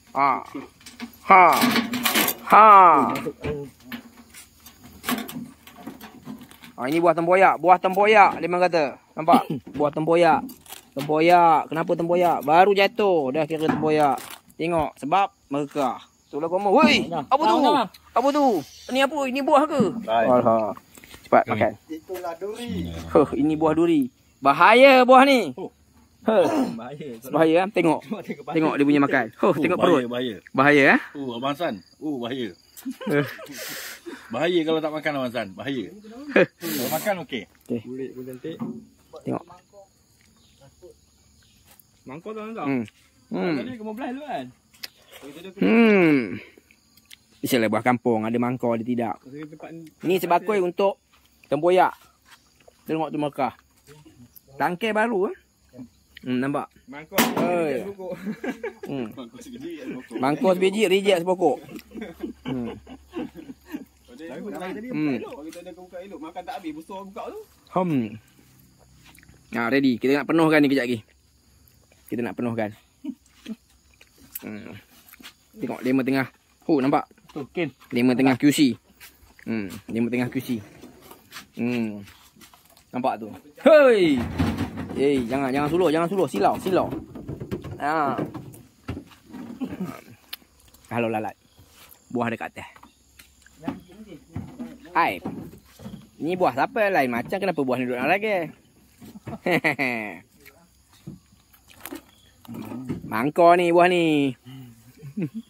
Ha. Ha. Ha. Ha, ini buah tempoyak. Buah tempoyak dia memang kata. Nampak? Buah tempoyak. Tempoyak. Kenapa tempoyak? Baru jatuh dah kira tempoyak. Tengok sebab mereka. Itulah kamu. Woi, apa tu? Apa tu? Ini apa? Ini buah ke? Alah. Cepat makan. Itulah duri. Ini buah duri. Bahaya buah ni. Bahaya. Bahaya kan? Tengok. Tengok dia punya makan. Tengok perut. Bahaya. Bahaya eh? Abang San. Bahaya. Bahaya kalau tak makan Abang San. Bahaya. Kalau makan okey. Kulit pun cantik. Tengok. Mangkuk tu tak? Tadi 15 dulu kan? Biasalah buah kampung. Ada mangkuk, ada tidak. Ni sebakul untuk tempoyak. Tengok tu mereka. Tangkai baru eh. Nampak? Mangkuk. Mangkuk sebiji, reject sepokok. Tadi kita ada buka elok. Makan tak habis. Besar buka tu. Nah, ready. Kita nak penuhkan ni kejap lagi. Kita nak penuhkan. Tengok lima tengah. Nampak? Token. Lima tengah QC. Lima tengah QC. Nampak tu. Hei. Jangan suluh, silau. Ha. Kalau lalat. Buah dekat atas. Hai. Ni buah siapa lain macam kenapa buah ni duduk dalam lagi? Mangkuk ni buah ni.